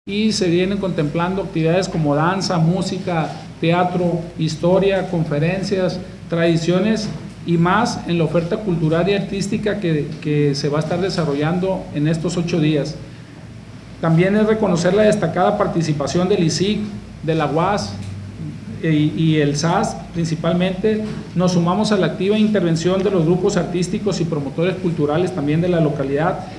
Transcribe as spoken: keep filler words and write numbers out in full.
y se vienen contemplando actividades como danza, música, teatro, historia, conferencias, tradiciones y más en la oferta cultural y artística que, que se va a estar desarrollando en estos ocho días. También es reconocer la destacada participación del I C I C, de la U A S y, y el S A S principalmente. Nos sumamos a la activa intervención de los grupos artísticos y promotores culturales también de la localidad,